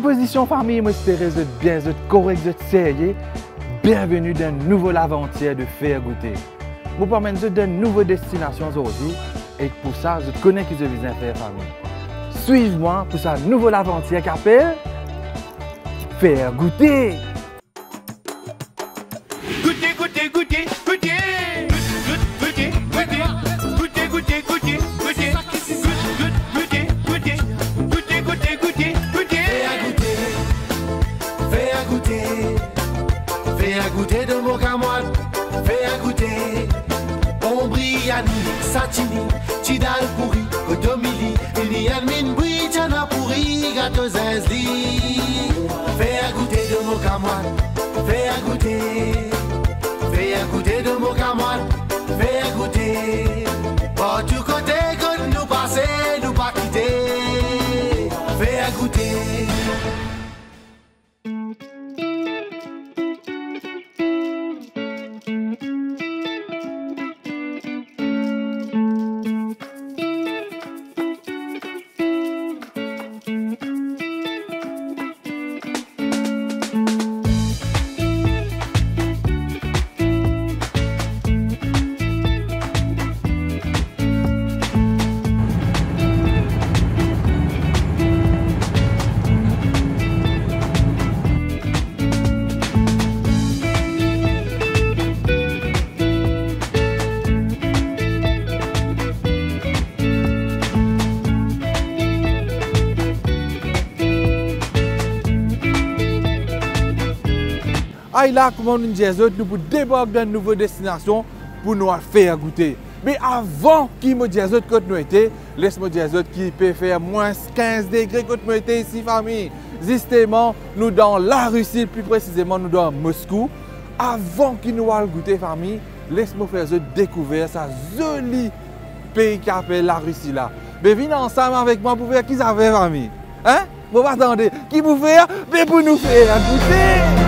disposition famille, moi j'espère que vous êtes bien, vous êtes correct, vous êtes sérieux. Bienvenue dans une nouvelle aventure de faire goûter. Vous promène dans une nouvelle destination aujourd'hui et pour ça, je connais que je vais faire famille. Suivez-moi pour sa nouvelle aventure qui s'appelle faire goûter. Goûter, goûter, goûter, goûter. Goûter, goûter, goûter, goûter, goûter, goûter. Goûter, goûter, goûter, goûter, goûter, goûter. Fais à goûter, fais à goûter de mon camoine, fais à goûter. Ombriani, satini, tidal pourri, otomili, ilian min bri, tchana pourri, gâteau zazli. Fais à goûter de mon camoine, fais à goûter. Fais à goûter de mon camoine, fais à goûter. Oh, du côté que nous passer, nous pas quitter. Fais à goûter. Aïe là, comment nous disons, nous pour débarquer dans une nouvelle destination pour nous faire goûter. Mais avant qu'il me dise que nous étions, laisse-moi dire qui peut faire moins 15 degrés que nous étions ici, famille. Justement, nous dans la Russie, plus précisément, nous dans Moscou. Avant qu'il nous aille goûter, famille, laisse-moi faire découvrir ce joli pays qui appelle la Russie là. Mais venez ensemble avec moi pour faire qui ça fait, famille. Hein? Vous attendez, qui vous faire, mais pour nous faire goûter.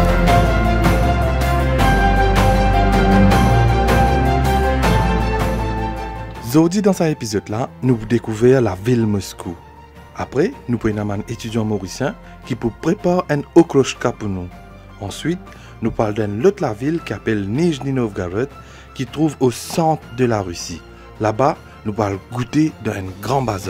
Aujourd'hui, dans cet épisode-là, nous découvrons la ville Moscou. Après, nous prenons un étudiant mauricien qui peut préparer un okrochka pour nous. Ensuite, nous parlons d'une autre ville qui s'appelle Nijni Novgorod, qui trouve au centre de la Russie. Là-bas, nous parlons goûter dans un grand bazar.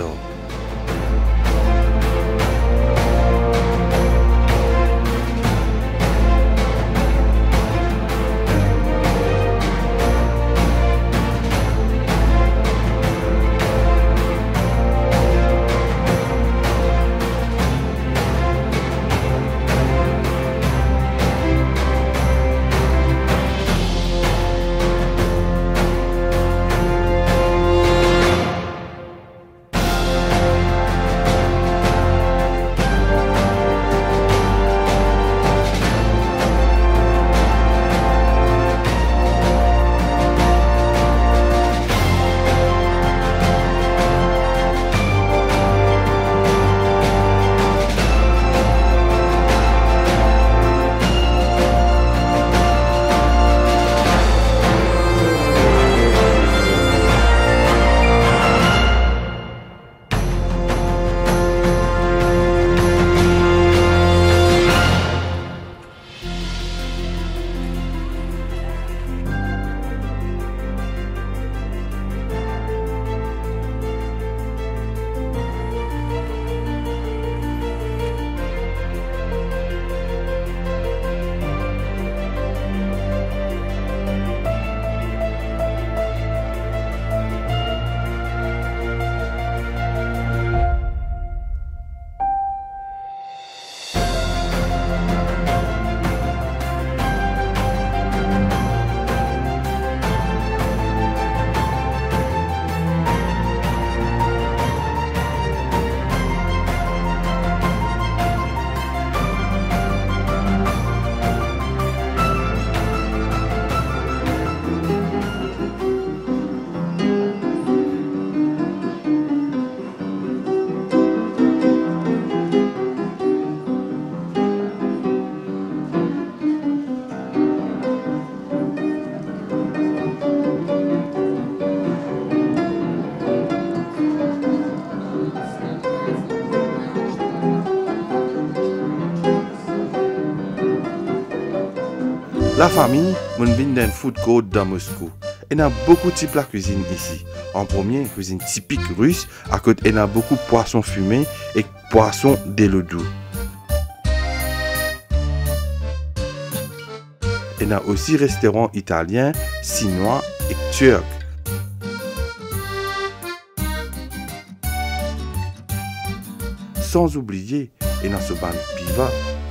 La famille, mon vient d'un food court dans Moscou. Il y a beaucoup de types de cuisine ici. En premier, cuisine typique russe, à côté il y a beaucoup de poissons fumés et poissons d'eau. Il y a aussi restaurants italiens, chinois et turcs. Sans oublier, il y a ce ban piva.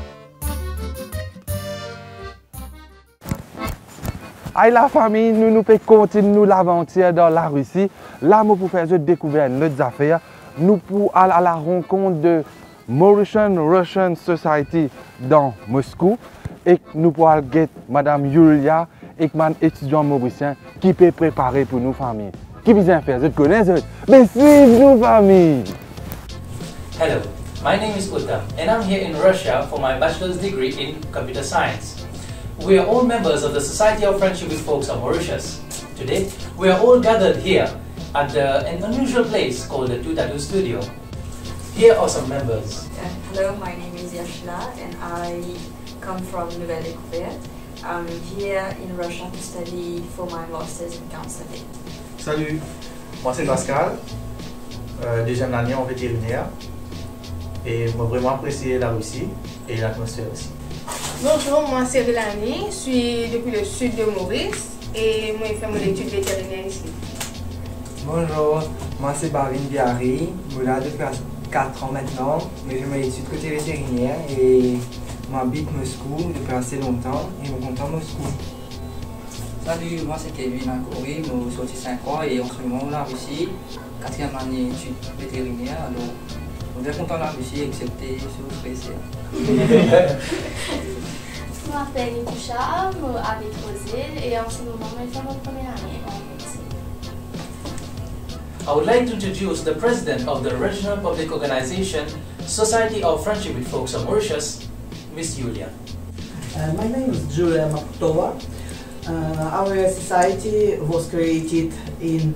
Aïe la famille, nous pouvons continuer l'aventure dans la Russie. Là, nous pouvons faire découvrir notre affaire. Nous pouvons aller à la rencontre de Mauritian Russian Society dans Moscou. Et nous pouvons aller Madame Yulia et mon étudiant mauricien qui peut préparer pour nous famille. Qui vient faire? Je connais ça. Mais suivez-nous famille. Hello, my name is Uta and I'm here in Russia for my bachelor's degree in computer science. We are all members of the Society of Friendship with Folks of Mauritius. Today, we are all gathered here at an unusual place called the Two Tattoo Studio. Here are some members. Hello, my name is Yashla and I come from Nouvelle Découverte. I'm here in Russia to study for my master's in counseling. Salut, moi c'est Pascal, deuxième année en vétérinaire et j'ai vraiment apprécié la Russie et l'atmosphère aussi. Bonjour, moi c'est Rélanie, je suis depuis le sud de Maurice et moi je fais mon étude vétérinaire ici. Bonjour, moi c'est Barine Biari, je suis là depuis 4 ans maintenant, mais je fais mon étude côté vétérinaire et j'habite Moscou depuis assez longtemps et je suis content Moscou. Salut, moi c'est Kevin Akouri, j'ai sorti 5 ans et en ce moment la Russie, 4e année études vétérinaires, alors on est content de la Russie excepté sur le PCR. Je m'appelle Nitoucha, j'habite Roselle et en ce moment je fais mon première année en médecine. I would like to introduce the president of the Regional Public Organization Society of Friendship with Folks of Mauritius, Miss Yulia. My name is Julia Makutova. Our society was created in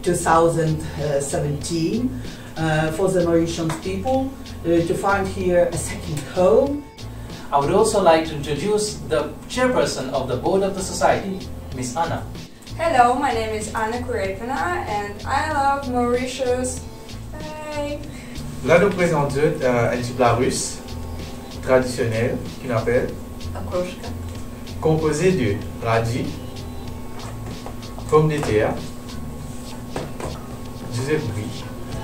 2017 for the Mauritian people to find here a second home. I would also like to introduce the chairperson of the board of the society, Miss Anna. Hello, my name is Anna Kurepina and I love Mauritius. Bye. Là, nous présentons un petit plat russe traditionnel qu'on appelle Okroshka, composé de radis, pommes de terre, du œuf brie,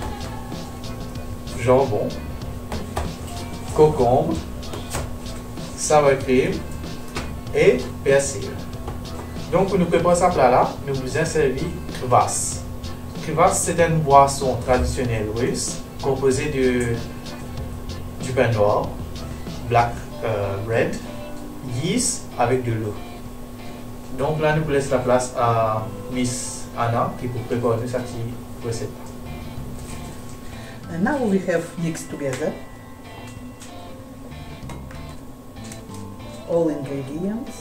jambon, concombre, sour cream et persil. Donc pour nous préparer ce plat-là, nous vous avons servi kvass. Kvass, c'est une boisson traditionnelle russe composée du pain noir, black bread, yeast avec de l'eau. Donc là, nous laissons la place à Miss Anna qui peut préparer cette recette. And now we have mixed together all ingredients.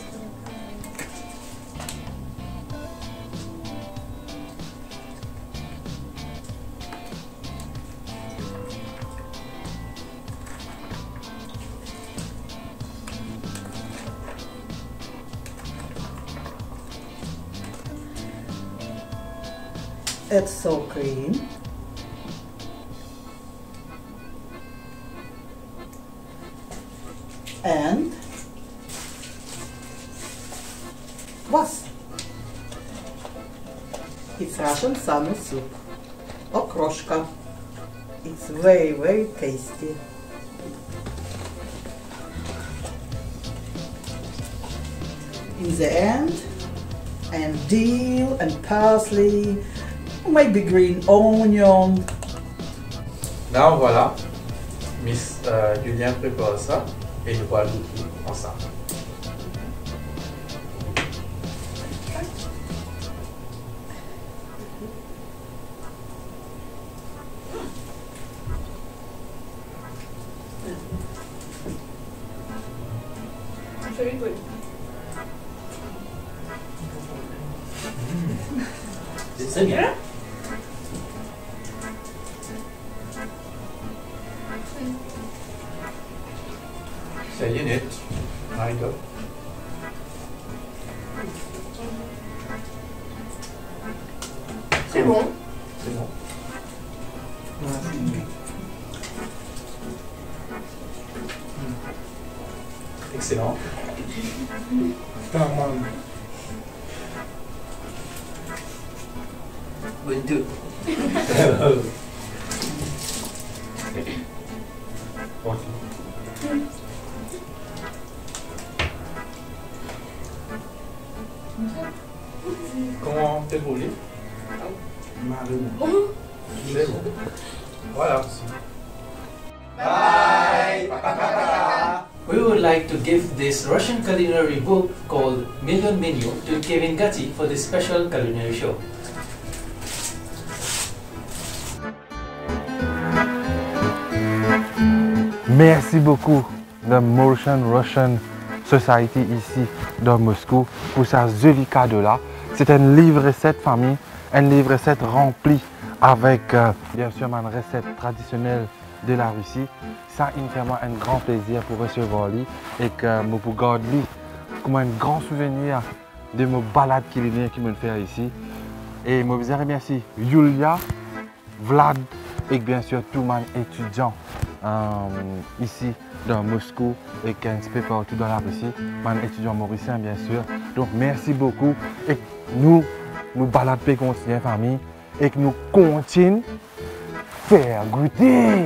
Add sour cream. And kvass. It's Russian summer soup. Okroshka. It's very, very tasty. In the end, and dill and parsley, maybe green onion. Là, voilà, Miss Julien prépare ça et nous allons goûter ensemble. Very good. C'est bien. C'est une minute. Marie-Do. C'est bon. C'est bon. Excellent. Bentuk. Comment t'es roulé? C'est bon. Voilà. Bye! We would like to give this Russian culinary book called Million Menu to Kevin Gatti for this special culinary show. Merci beaucoup de Mauritian Russian Society ici dans Moscou pour ce joli cadeau-là. C'est un livre recette famille, un livre recette rempli avec bien sûr une recette traditionnelle de la Russie. Ça, il me fait un grand plaisir pour recevoir lui et que je peux garder lui comme un grand souvenir de mes balades culinaires qu'il me fait ici. Et je vous remercie Yulia, Vlad et bien sûr tous les étudiants ici dans Moscou et un petit peu partout dans la Russie, les étudiants mauriciens bien sûr. Donc merci beaucoup et nous baladons continuer famille et que nous continuons faire goûter.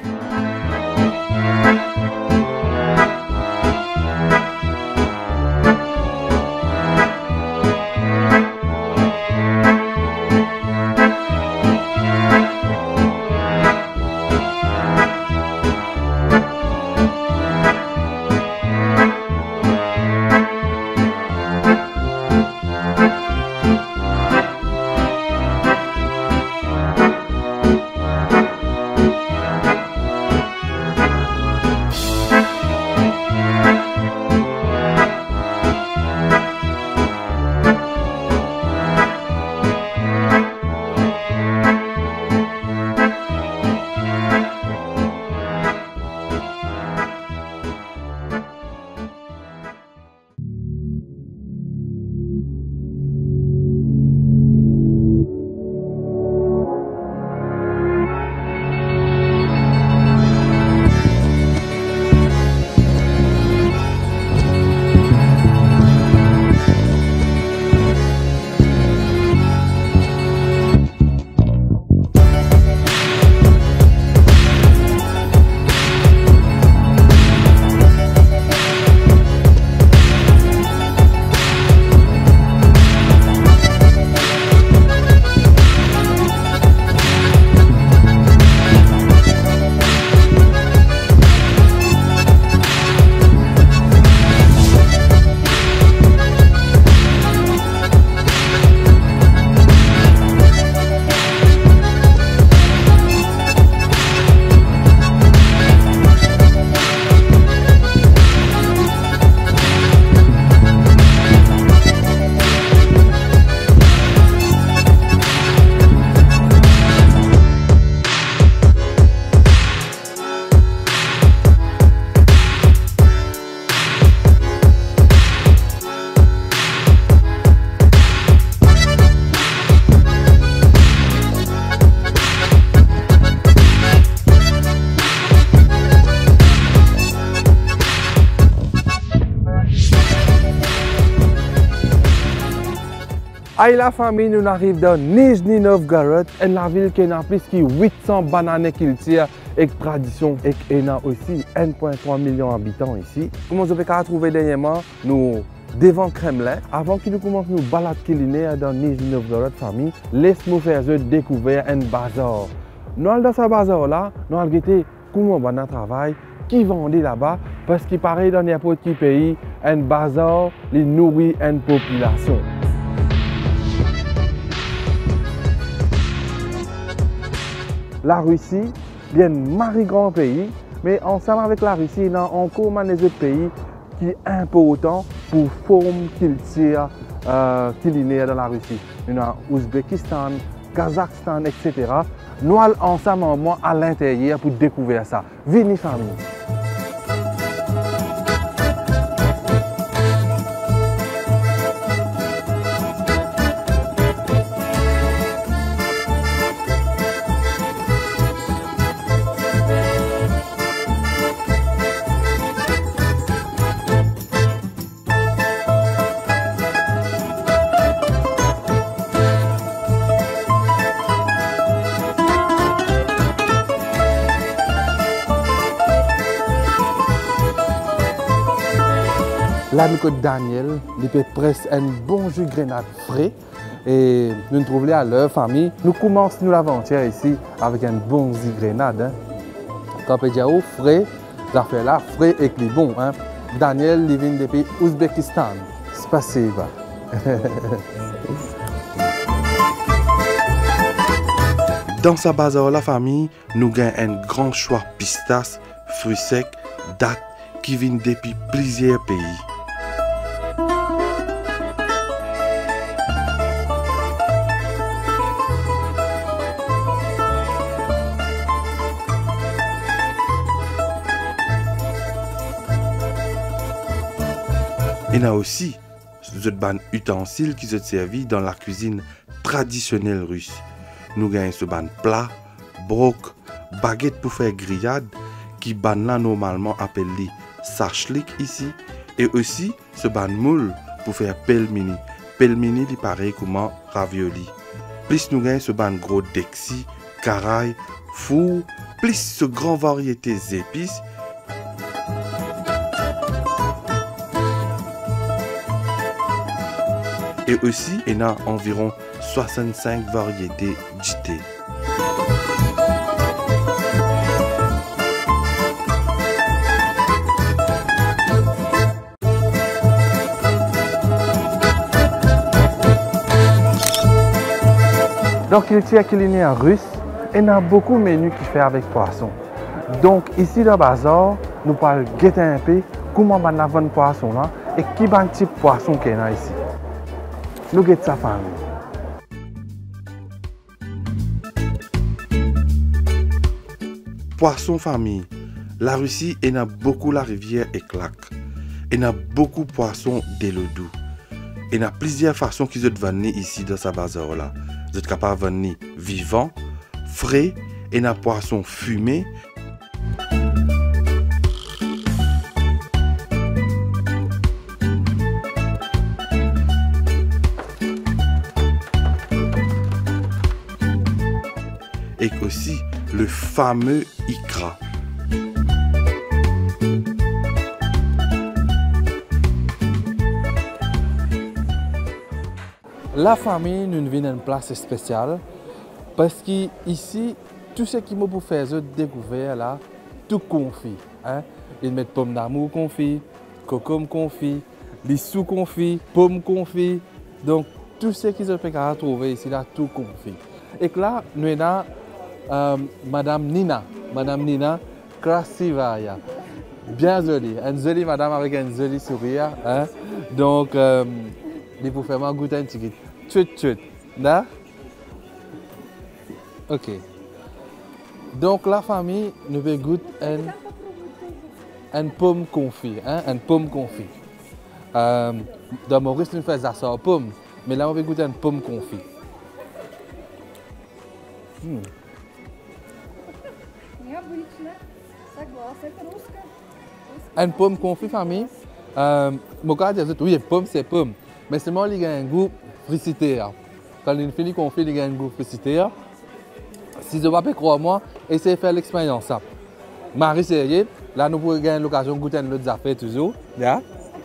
Aïe la famille, nous arrivons dans Nizhny Novgorod, une ville qui a plus de 800 bananes culture et tradition et il y a aussi 1,3 million d'habitants ici. Comme vous avez trouvé dernièrement, nous devant Kremlin, avant que nous commencions nos balades culinaires dans Nizhny Novgorod famille, laisse-moi faire découvrir un bazar. Nous allons dans ce bazar là, nous allons regarder comment on va travail, qui vendait là-bas, parce qu'il paraît dans n'importe quel pays, un bazar, il nourrit une population. La Russie, bien un grand pays, mais ensemble avec la Russie, il y a encore des autres pays qui sont importants pour former culture culinaire dans la Russie. Il y a Ouzbékistan, Kazakhstan, etc. Nous allons ensemble à l'intérieur pour découvrir ça. Venez famille. Là, nous avons Daniel, il fait presque un bon jus de grenade frais. Et nous nous trouvons à l'heure, famille. Nous commençons l'aventure ici avec un bon jus de grenade. Hein. Quand on peut dire frais, l'affaire là, frais et puis bon. Hein. Daniel, il vient depuis Ouzbékistan. Spasiba. Dans sa bazar la famille, nous avons un grand choix pistas, fruits secs, dattes qui viennent depuis plusieurs pays. Il y a aussi des ustensiles qui sont servis dans la cuisine traditionnelle russe. Nous avons ce ban plat, broc, baguette pour faire grillade, qui ban là normalement appelé sachlik ici, et aussi ce ban moule pour faire pelmeni. Pelmeni il pareil comme ravioli. Plus nous avons ce ban gros dexi, caraï, four, plus ce grand variété d'épices. Et aussi, il y a environ 65 variétés de thé. Donc, il y a culinaire russe et il y a beaucoup de menus qui fait avec poisson. Donc, ici dans le bazar, nous parlons guetter un peu comment on a vendre poisson là et qui est type de poisson qu'il y a ici. Nous guettons sa famille. Poisson famille. La Russie, il y a beaucoup la rivière et claque. Il y a beaucoup de poissons de l'eau douce. Il y a plusieurs façons qu'ils ont venir ici dans sa bazar là. Vous êtes capable de venir vivant, frais, et il y a poisson fumé. Et aussi le fameux ikra. La famille nous vient une place spéciale parce qu'ici, tout ce qui m'a pour faire découvrir là, tout confit. Hein? Ils mettent pommes d'amour confit, cocombe confit, lissou confit, pommes confit. Donc, tout ce qu'ils ont pu trouver ici là, tout confit. Et là, nous avons Madame Nina Krasivaya. Bien jolie, une jolie madame avec un joli sourire. Hein? Donc, il faut faire goûter un petit peu. Là? Ok. Donc, la famille, nous veut goûter une pomme confit. Hein? Une pomme confit. Dans Maurice, nous faisons ça en pomme. Mais là, on veut goûter une pomme confit. Une pomme confit, famille. Oui, pomme, c'est pomme. Mais seulement, il y a un goût fricité. Quand il finit confit, il y a un goût fricité. Si vous ne pouvez pas croire moi, essayez de faire l'expérience. Marie, sérieux, là, nous pourrons gagner l'occasion de goûter une autre affaire toujours. Yeah?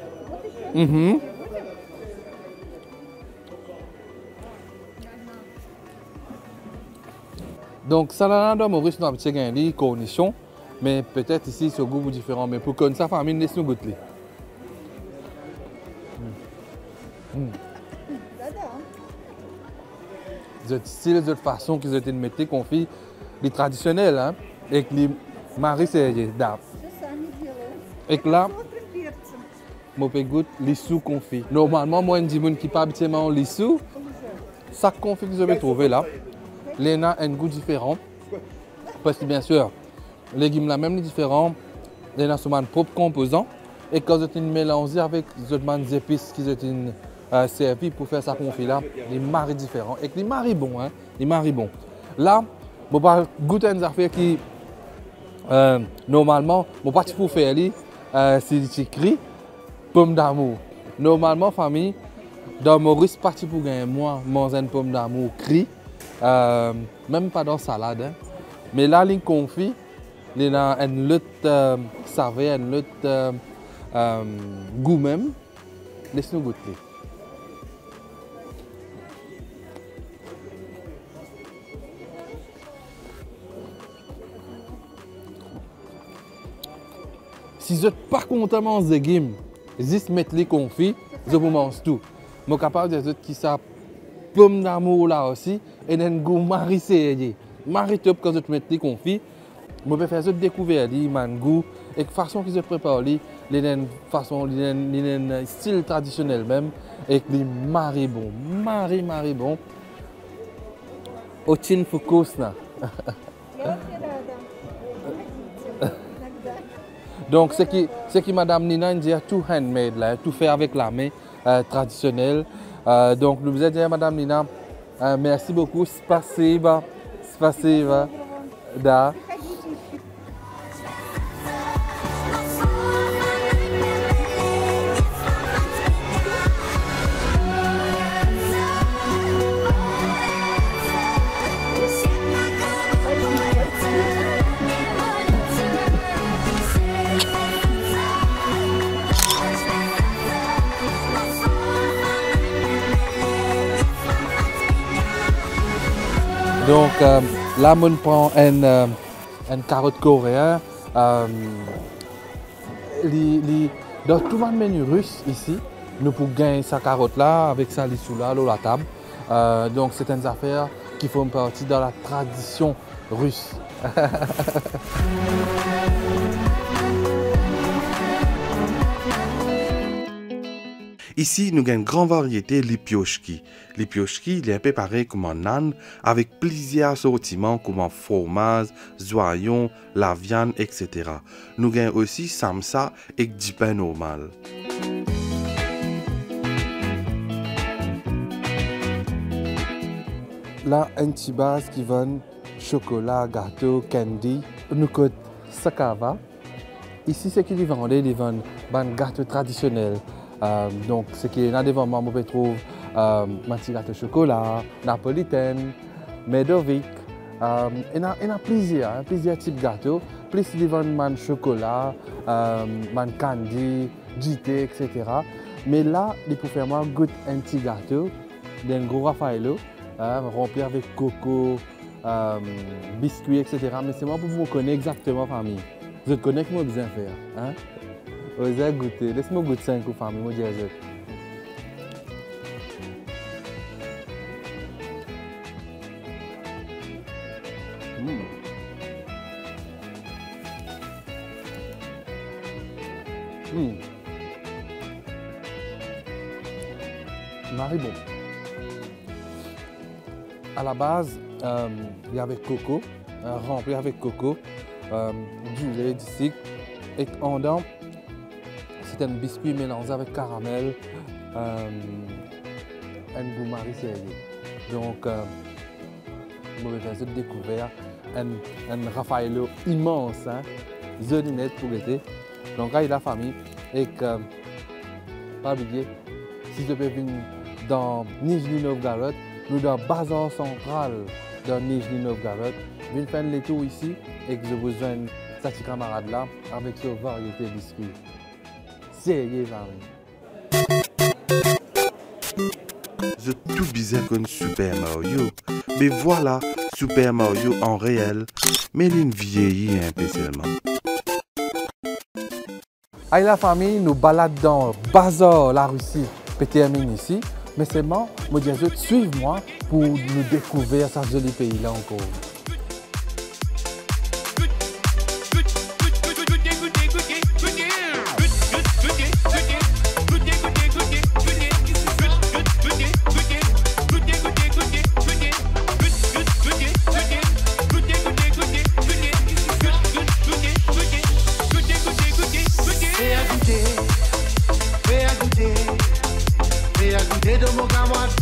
Donc, ça là dans Maurice, nous avons des conditions, mais peut-être ici, ce goût est différent. Mais pour que sa famille, laisse-nous goûter. De style, de façon qu'ils ont été mis confit, les traditionnels, hein, et les maris sérieux, d'ap. Et là, moi, je goûte les sous confit. Normalement, moi, je dis qui ne pas habituellement les sous, ça confit que vous avez trouvé là. Les a un goût différent. Parce que bien sûr, les légumes là même différents. Les sont des propres composants. Et quand vous êtes mélangé avec les épices qui sont servis pour faire ça confit là, les maris différents. Et les maris bons, hein. Les maris bons. Là, je vais goûter une affaire qui, normalement, je ne vais pas pour faire c'est écrit pomme d'amour. Normalement, famille, dans Maurice, parti pour gagner moi, manger une pomme d'amour cri. Même pas dans salade. Hein. Mais là, les confit, il y a une lutte saveur, une lutte goût même. Laisse-nous goûter. Si vous n'êtes pas content de manger des games, juste mettre les confits, vous mangez tout. Je suis capable de dire que ça pomme d'amour là aussi, et then go mari c'est mari top quand vous mettez les confits. Je peux faire découvrir les goût et la façon qu'ils se préparent, les façon style traditionnel même, et les mari bon, mari bon. Au tin focus na. Donc, ce qui Madame Nina dit, tout handmade, là, tout fait avec la main, traditionnelle. Donc, nous vous disons, Madame Nina, merci beaucoup. Spasiba. Da. Donc là, on prend une carotte coréenne. Dans tout le menu russe ici, nous pouvons gagner sa carotte là avec sa lissou là, la table. Donc c'est une affaire qui font partie de la tradition russe. Ici, nous avons une grande variété de lipioshki. Lipioshki, il est préparé comme un nan avec plusieurs assortiments comme un fromage, zoyon, la viande, etc. Nous avons aussi samsa et du pain normal. Là, un petit base qui vend chocolat, gâteau, candy. Nous coûte sakava. Ici, ce qu'ils vendent, ils vendent un gâteau traditionnel. Donc, ce qui est dans des moments, on peut trouver un petit gâteau chocolat, napolitaine, medovic. Il y a plusieurs types de gâteaux. Plus ils vendent un chocolat, un candy, GT, etc. Mais là, ils peuvent faire un petit gâteau d'un gros Raffaello, rempli avec coco, biscuits, etc. Mais c'est moi pour vous connaître exactement, famille. Vous connaissez comment bien faire. Hein? Vous avez goûté. Laisse-moi goûter 5 aux familles, moi je dis. Marie bon. À la base, il y avait coco, rempli avec coco, du lait, du sucre, et en dedans, c'est un biscuit mélangé avec caramel, un goût marissé. Donc, je vais faire cette découverte, un Raffaello immense, hein, zoninette pour l'été. Donc, là, il y a la famille, et pas oublier, si je peux venir dans Nijni Novgorod, nous dans le bazar central de Nijni Novgorod, je viens faire les tours ici et que je vous joigne cette petite camarade là avec cette variété de biscuits. C'est C'est tout bizarre comme Super Mario. Mais voilà, Super Mario en réel, mais il vieillit un peu seulement. Aïe la famille, nous baladons dans le bazar la Russie, peut terminer ici. Mais seulement, moi je dis, suivez-moi pour nous découvrir ce joli pays là encore. Fais à goûter de mon camarade.